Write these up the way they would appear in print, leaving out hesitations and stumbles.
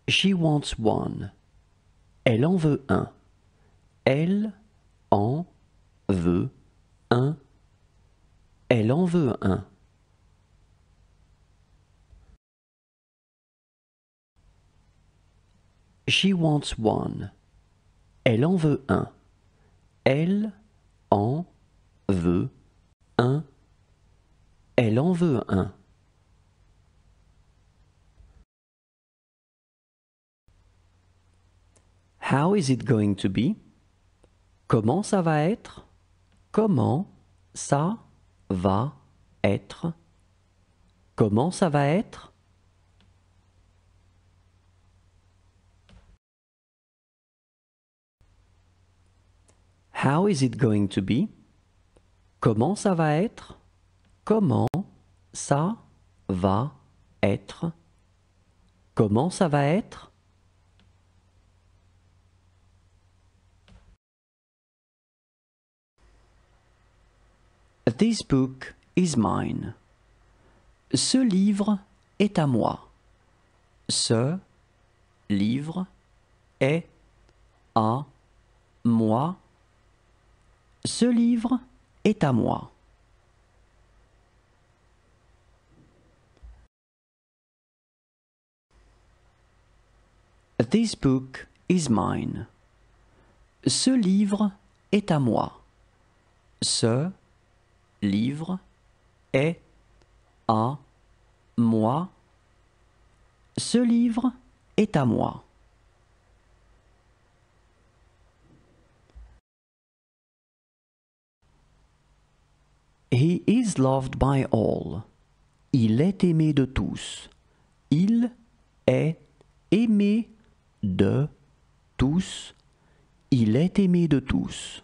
She wants one. Elle en veut un. Elle en veut un. Elle en veut un. She wants one. Elle en veut un. Elle en veut un. Elle en veut un. How is it going to be? Comment ça va être? Comment ça va être? Comment ça va être? How is it going to be? Comment ça va être? Comment ça va être? Comment ça va être? This book is mine. Ce livre est à moi. Ce livre est à moi. Ce livre est à moi. This book is mine. Ce livre est à moi. Ce livre est à moi. Ce livre est à moi. He is loved by all. Il est aimé de tous. Il est aimé de tous. Il est aimé de tous.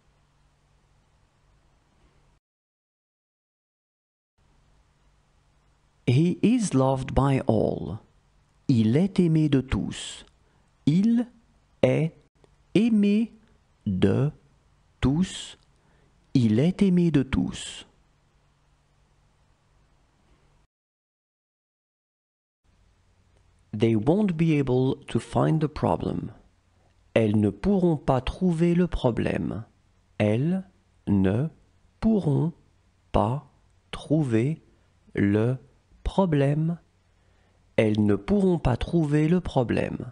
He is loved by all. Il est aimé de tous. Il est aimé de tous. Il est aimé de tous. They won't be able to find the problem. Elles ne pourront pas trouver le problème. Elles ne pourront pas trouver le problème. Elles ne pourront pas trouver le problème.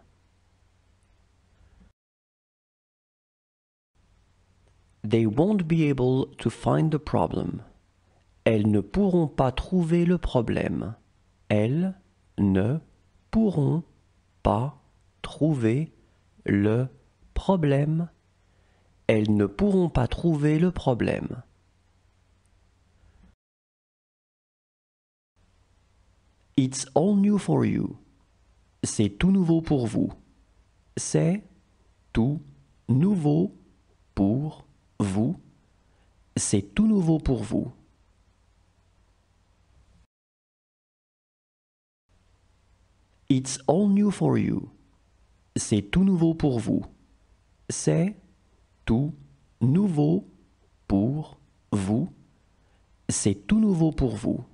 They won't be able to find the problem. Elles ne pourront pas trouver le problème. Elles ne pourront pas trouver le problème. Elles ne pourront pas trouver le problème. It's all new for you. C'est tout nouveau pour vous. C'est tout nouveau pour vous. C'est tout nouveau pour vous. It's all new for you. C'est tout nouveau pour vous. C'est tout nouveau pour vous. C'est tout nouveau pour vous.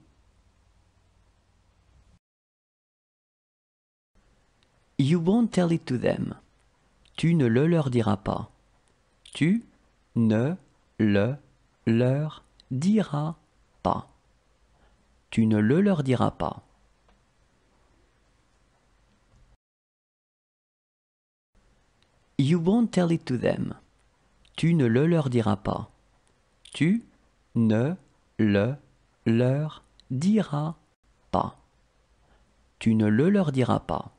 You won't tell it to them. Tu ne le leur diras pas. Tu ne le leur diras pas. Tu ne le leur diras pas. You won't tell it to them. Tu ne le leur diras pas. Tu ne le leur diras pas. Tu ne le leur diras pas.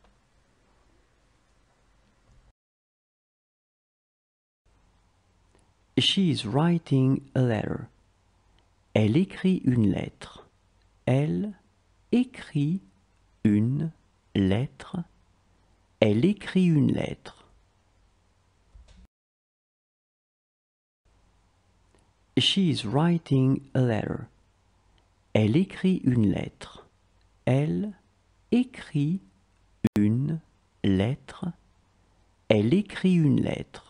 She is writing a letter. Elle écrit une lettre. Elle écrit une lettre. Elle écrit une lettre. She is writing a letter. Elle écrit une lettre. Elle écrit une lettre. Elle écrit une lettre.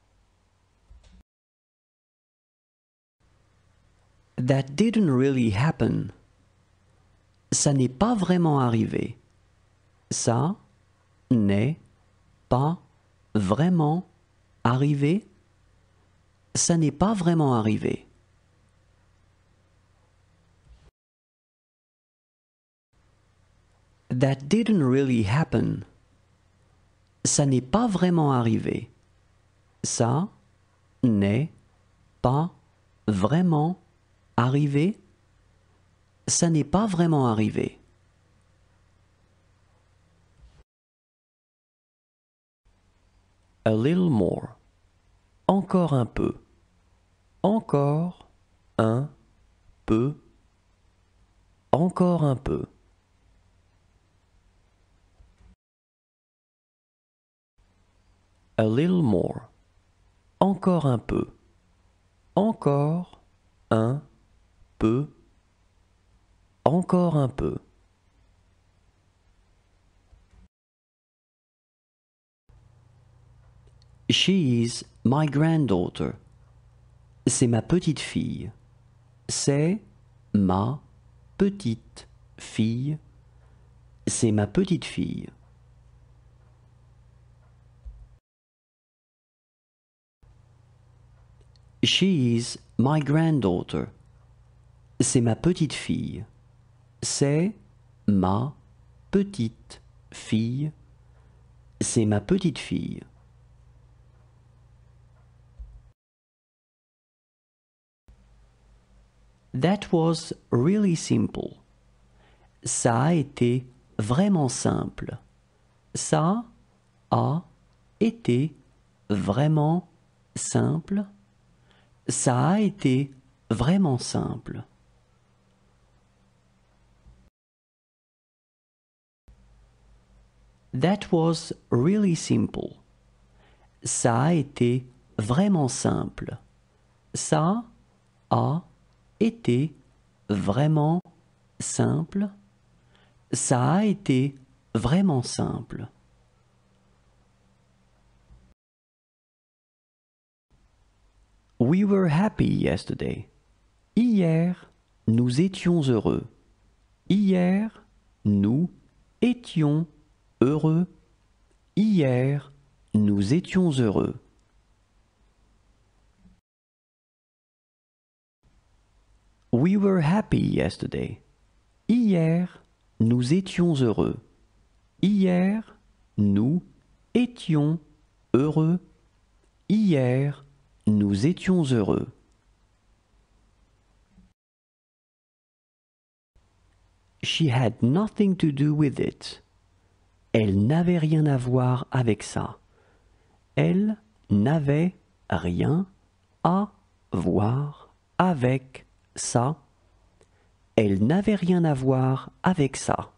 That didn't really happen. Ça n'est pas vraiment arrivé. Ça n'est pas vraiment arrivé. Ça n'est pas vraiment arrivé. That didn't really happen. Ça n'est pas vraiment arrivé. Ça n'est pas vraiment arrivé. Ça n'est pas vraiment arrivé. A little more. Encore un peu. Encore un peu. Encore un peu. A little more. Encore un peu. Encore un peu. Encore un peu. She is my granddaughter. C'est ma petite fille. C'est ma petite fille. C'est ma petite fille. She is my granddaughter. C'est ma petite fille. C'est ma petite fille. C'est ma petite fille. That was really simple. Ça a été vraiment simple. Ça a été vraiment simple. Ça a été vraiment simple. That was really simple. Ça a été vraiment simple. Ça a été vraiment simple. Ça a été vraiment simple. We were happy yesterday. Hier, nous étions heureux. Hier, nous étions heureux. Hier, nous étions heureux. We were happy yesterday. Hier, nous étions heureux. Hier, nous étions heureux. Hier, nous étions heureux. She had nothing to do with it. Elle n'avait rien à voir avec ça. Elle n'avait rien à voir avec ça. Elle n'avait rien à voir avec ça.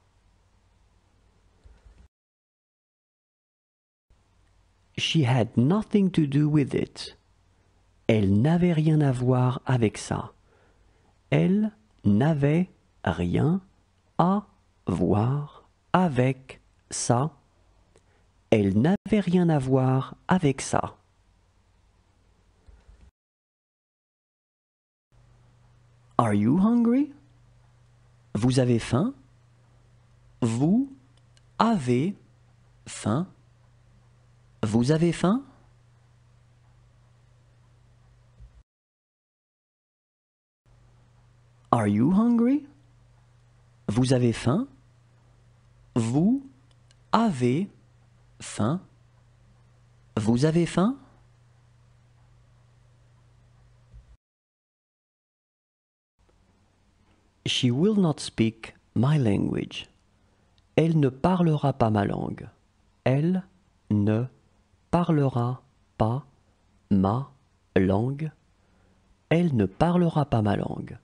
She had nothing to do with it. Elle n'avait rien à voir avec ça. Elle n'avait rien à voir avec ça. Elle n'avait rien à voir avec ça. Are you hungry? Vous avez faim? Vous avez faim? Vous avez faim? Are you hungry? Vous avez faim? Vous avez faim? Vous avez faim? She will not speak my language. Elle ne parlera pas ma langue. Elle ne parlera pas ma langue. Elle ne parlera pas ma langue.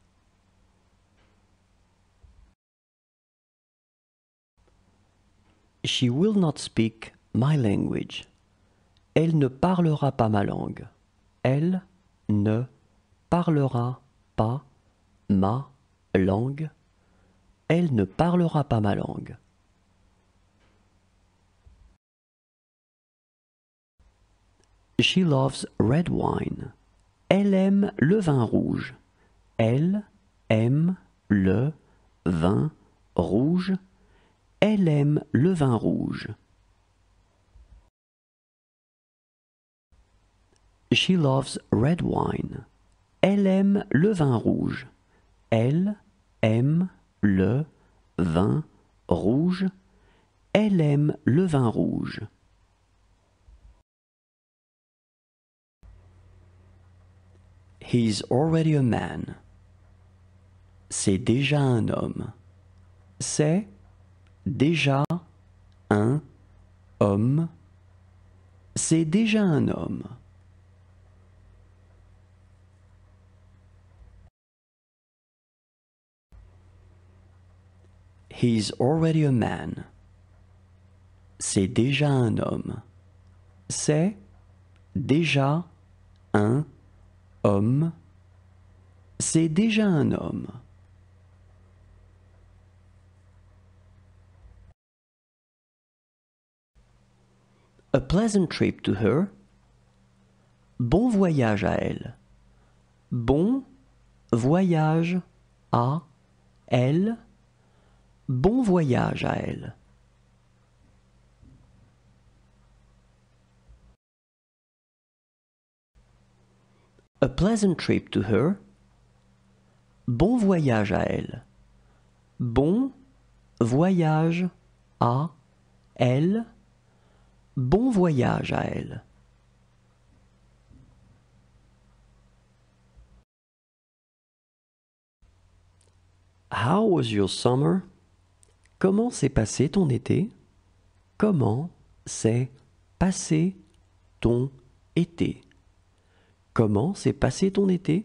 She will not speak my language. Elle ne parlera pas ma langue. Elle ne parlera pas ma langue. Elle ne parlera pas ma langue. She loves red wine. Elle aime le vin rouge. Elle aime le vin rouge. Elle aime le vin rouge. She loves red wine. Elle aime le vin rouge. Elle aime le vin rouge. Elle aime le vin rouge. He's already a man. C'est déjà un homme. C'est déjà un homme. C'est déjà un homme. He's already a man. C'est déjà un homme. C'est déjà un homme. C'est déjà un homme. A pleasant trip to her. Bon voyage à elle. Bon voyage à elle. Bon voyage à elle. A pleasant trip to her. Bon voyage à elle. Bon voyage à elle. Bon voyage à elle. How was your summer? Comment s'est passé ton été? Comment s'est passé ton été? Comment s'est passé ton été?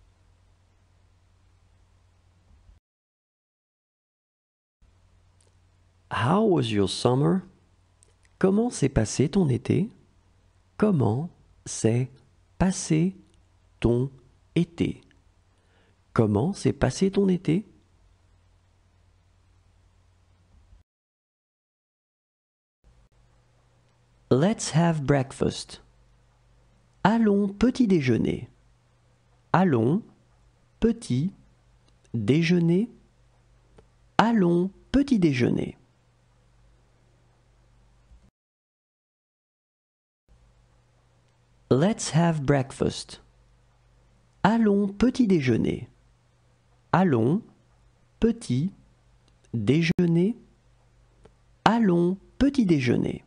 How was your summer? Comment s'est passé ton été? Comment s'est passé ton été? Comment s'est passé ton été? Let's have breakfast. Allons petit déjeuner. Allons petit déjeuner. Allons petit déjeuner. Let's have breakfast. Allons petit déjeuner. Allons petit déjeuner. Allons petit déjeuner.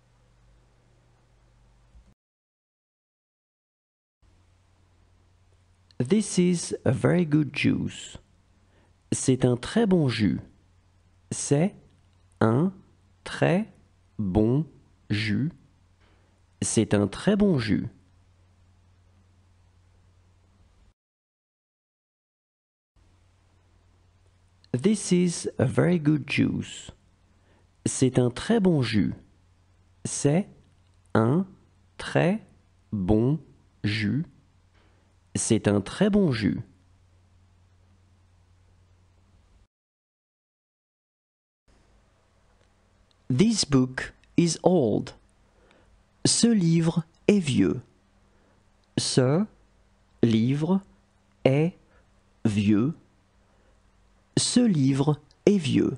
This is a very good juice. C'est un très bon jus. C'est un très bon jus. C'est un très bon jus. This is a very good juice. C'est un très bon jus. C'est un très bon jus. C'est un très bon jus. This book is old. Ce livre est vieux. Ce livre est vieux. Ce livre est vieux.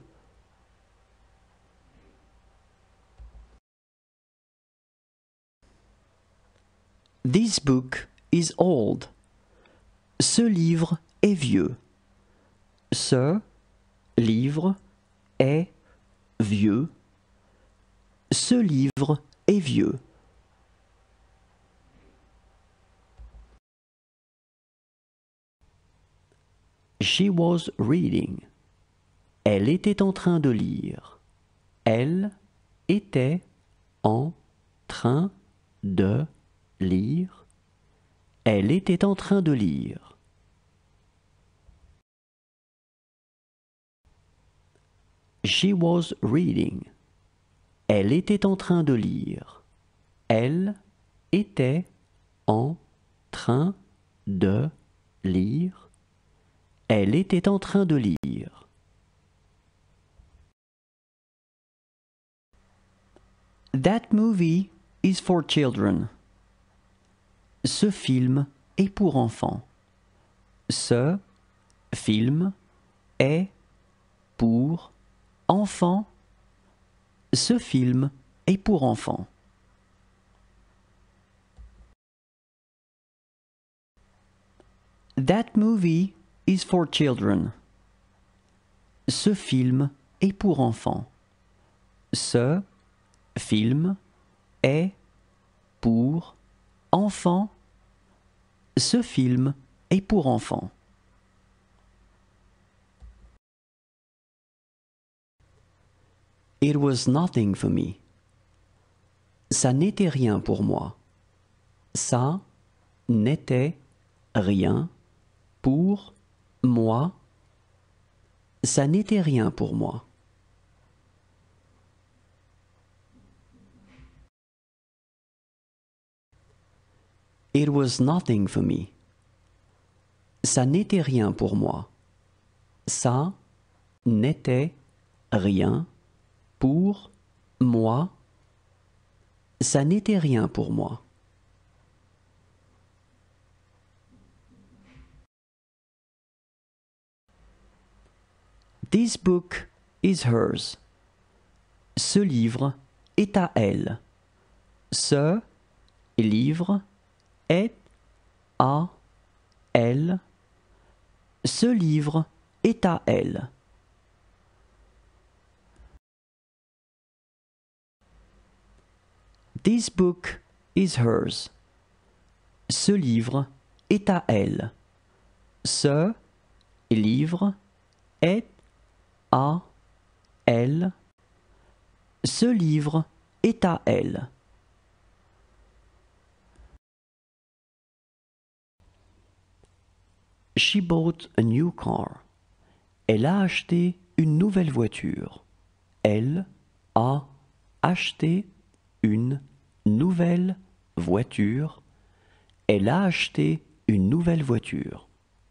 This book is old. Ce livre est vieux. Ce livre est vieux. Ce livre est vieux. She was reading. Elle était en train de lire. Elle était en train de lire. Elle était en train de lire. She was reading. Elle était en train de lire. Elle était en train de lire. Elle était en train de lire. That movie is for children. Ce film est pour enfants. Ce film est pour enfants. Ce film est pour enfants. That movie is for children. Ce film est pour enfants. Ce film est pour enfants. Ce film est pour enfants. It was nothing for me. Ça n'était rien pour moi. Ça n'était rien pour moi. Ça n'était rien pour moi. It was nothing for me. Ça n'était rien pour moi. Ça n'était rien pour moi. Ça n'était rien pour moi. This book is hers. Ce livre est à elle. Ce livre est à elle. Ce livre est à elle. This book is hers. Ce livre est à elle. Ce livre est à elle. Ce livre est à elle. She bought a new car. Elle a acheté une nouvelle voiture. Elle a acheté une nouvelle voiture. Elle a acheté une nouvelle voiture.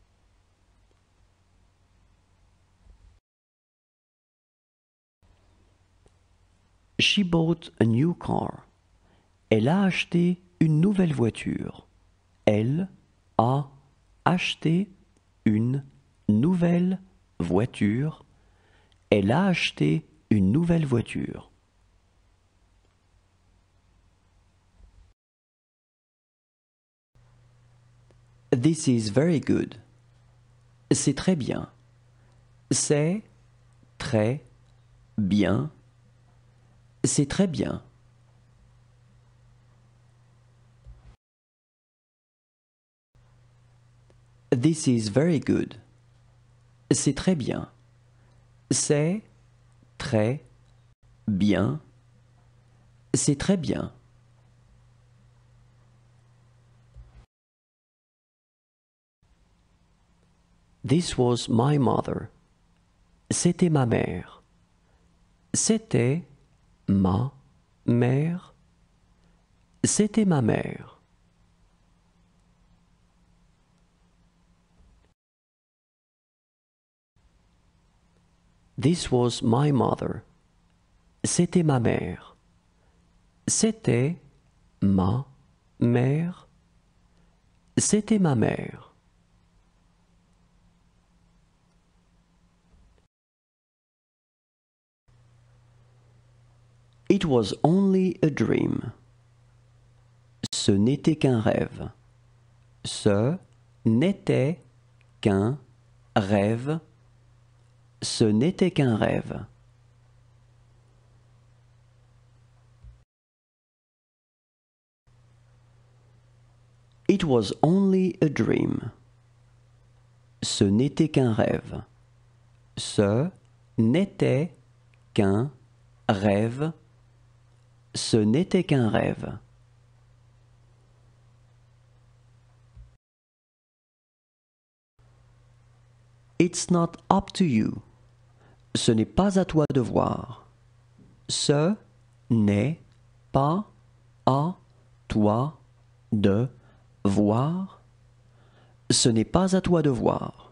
She bought a new car. Elle a acheté une nouvelle voiture. Elle a acheté une nouvelle voiture. Elle a acheté une nouvelle voiture. This is very good. C'est très bien. C'est très bien. C'est très bien. This is very good. C'est très bien. C'est très bien. C'est très bien. This was my mother. C'était ma mère. C'était ma mère. C'était ma mère. This was my mother. C'était ma mère. C'était ma mère. C'était ma mère. It was only a dream. Ce n'était qu'un rêve. Ce n'était qu'un rêve. Ce n'était qu'un rêve. It was only a dream. Ce n'était qu'un rêve. Ce n'était qu'un rêve. Ce n'était qu'un rêve. It's not up to you. Ce n'est pas à toi de voir. Ce n'est pas à toi de voir. Ce n'est pas à toi de voir.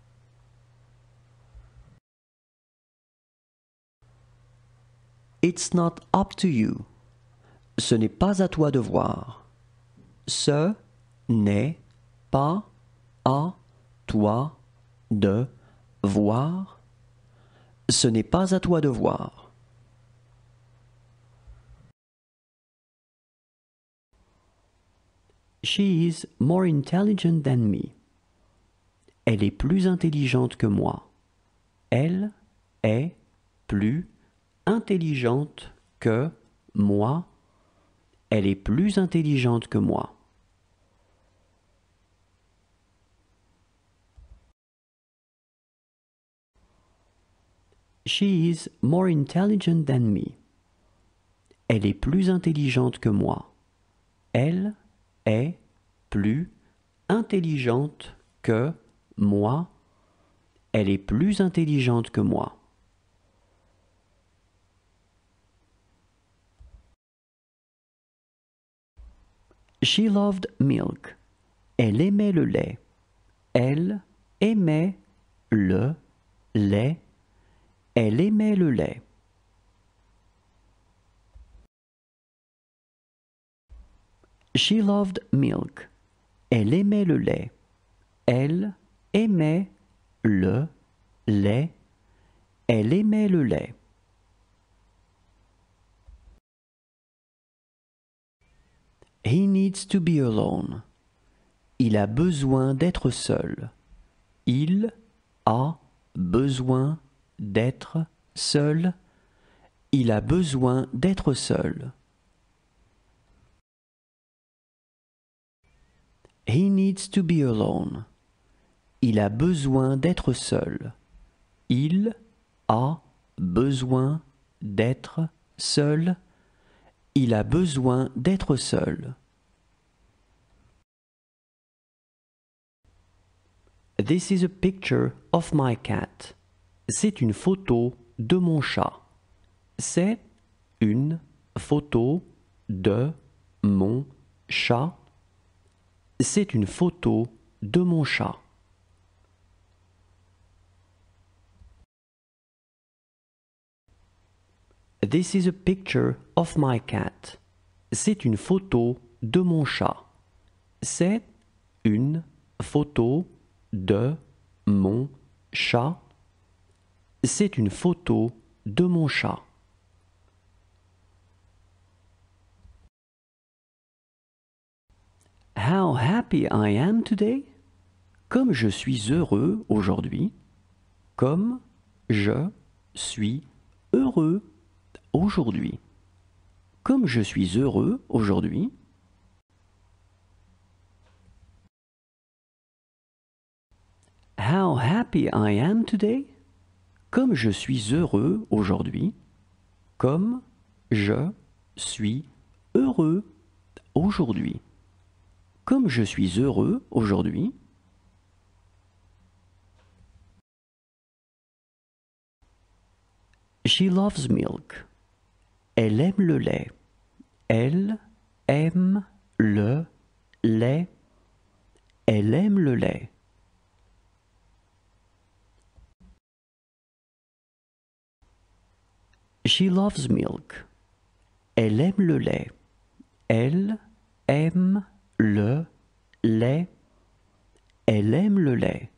It's not up to you. Ce n'est pas à toi de voir. Ce n'est pas à toi de voir. Ce n'est pas à toi de voir. She is more intelligent than me. Elle est plus intelligente que moi. Elle est plus intelligente que moi. Elle est plus intelligente que moi. She is more intelligent than me. Elle est plus intelligente que moi. Elle est plus intelligente que moi. Elle est plus intelligente que moi. She loved milk. Elle aimait le lait. Elle aimait le lait. Elle aimait le lait. She loved milk. Elle aimait le lait. Elle aimait le lait. Elle aimait le lait. He needs to be alone. Il a besoin d'être seul. Il a besoin d'être seul. Il a besoin d'être seul. He needs to be alone. Il a besoin d'être seul. Il a besoin d'être seul. Il a besoin d'être seul. This is a picture of my cat. C'est une photo de mon chat. C'est une photo de mon chat. C'est une photo de mon chat. This is a picture of my cat. C'est une photo de mon chat. C'est une photo de mon chat. C'est une photo de mon chat. How happy I am today. Comme je suis heureux aujourd'hui. Comme je suis heureux aujourd'hui. Comme je suis heureux aujourd'hui. How happy I am today. Comme je suis heureux aujourd'hui. Comme je suis heureux aujourd'hui. Comme je suis heureux aujourd'hui. She loves milk. Elle aime le lait. Elle aime le lait. Elle aime le lait. She loves milk. Elle aime le lait. Elle aime le lait. Elle aime le lait.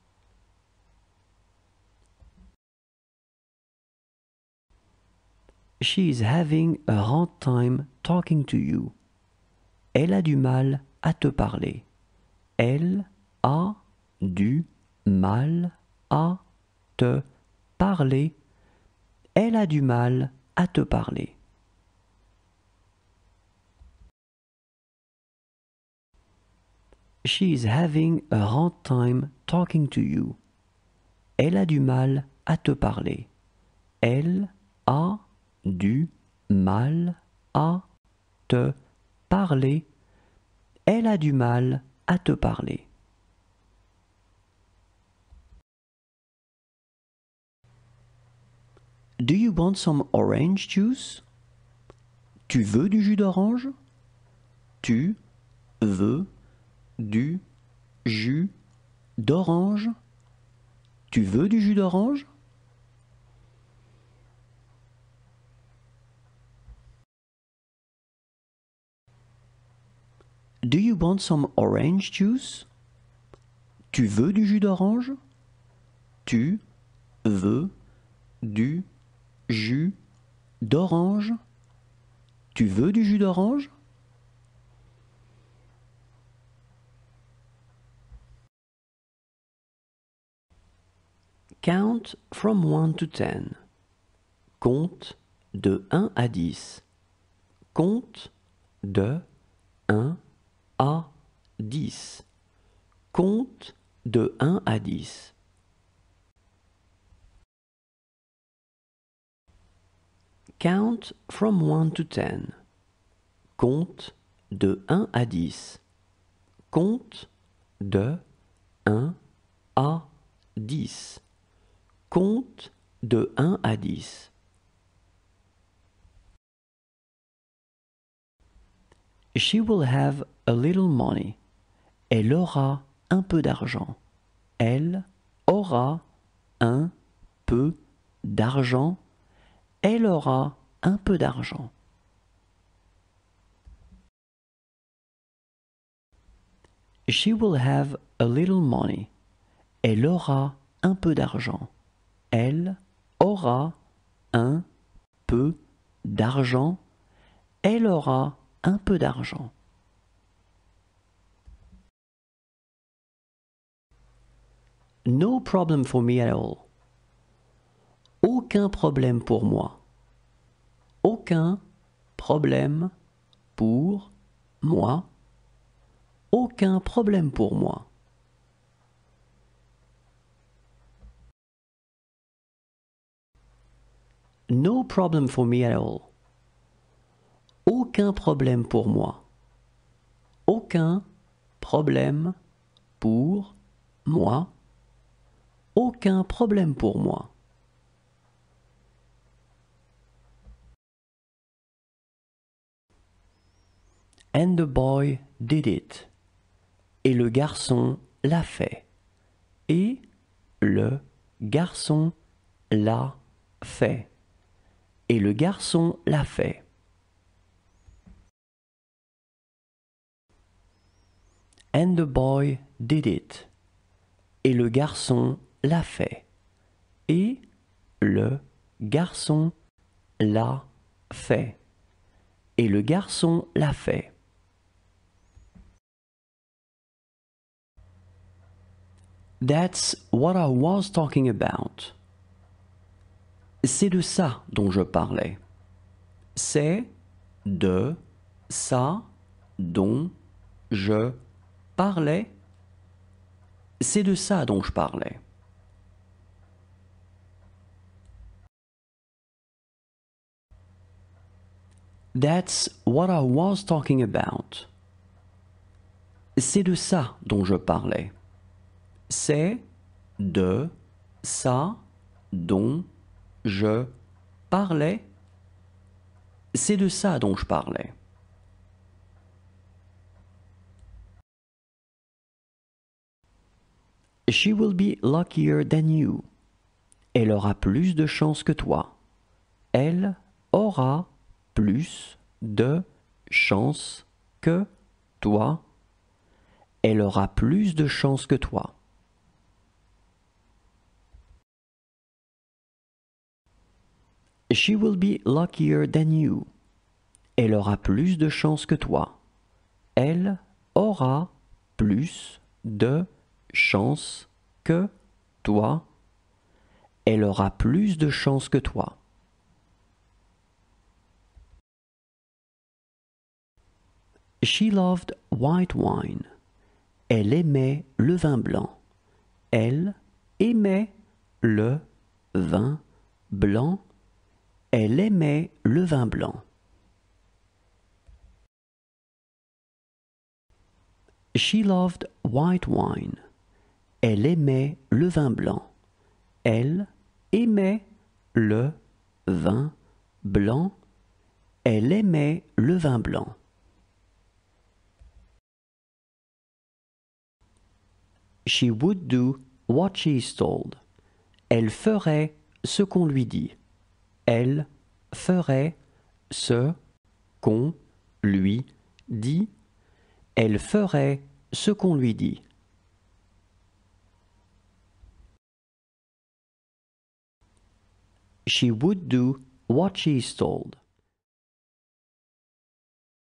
She is having a hard time talking to you. Elle a du mal à te parler. Elle a du mal à te parler. Elle a du mal à te parler. She is having a hard time talking to you. Elle a du mal à te parler. Elle a du mal à te parler. Elle a du mal à te parler. Do you want some orange juice? Tu veux du jus d'orange? Tu veux du jus d'orange? Tu veux du jus d'orange? Do you want some orange juice? Tu veux du jus d'orange? Tu veux du jus d'orange? Tu veux du jus d'orange? Count from 1 to 10. Compte de 1 à 10. Compte de 1 à 10. Compte de 1 à 10. Count from 1 to 10. Compte de 1 à 10. Compte de 1 à 10. Compte de 1 à 10. She will have a little money. Elle aura un peu d'argent. Elle aura un peu d'argent. Elle aura un peu d'argent. She will have a little money. Elle aura un peu d'argent. Elle aura un peu d'argent. Elle aura un peu d'argent. No problem for me at all. Aucun problème pour moi. Aucun problème pour moi. Aucun problème pour moi. No problem for me at all. Aucun problème pour moi. Aucun problème pour moi. Aucun problème pour moi. And the boy did it. Et le garçon l'a fait. Et le garçon l'a fait. Et le garçon l'a fait. And the boy did it. Et le garçon l'a fait. Et le garçon l'a fait. Et le garçon l'a fait. That's what I was talking about. C'est de ça dont je parlais. C'est de ça dont je parlais. C'est de ça dont je parlais. That's what I was talking about. C'est de ça dont je parlais. C'est de ça dont je parlais. C'est de ça dont je parlais. She will be luckier than you. Elle aura plus de chance que toi. Elle aura plus de chance que toi. Elle aura plus de chance que toi. She will be luckier than you. Elle aura plus de chance que toi. Elle aura plus de chance que toi. Elle aura plus de chance que toi. She loved white wine. Elle aimait le vin blanc. Elle aimait le vin blanc. Elle aimait le vin blanc. She loved white wine. Elle aimait le vin blanc. Elle aimait le vin blanc. Elle aimait le vin blanc. She would do what she is told. Elle ferait ce qu'on lui dit. Elle ferait ce qu'on lui dit. Elle ferait ce qu'on lui dit. She would do what she is told.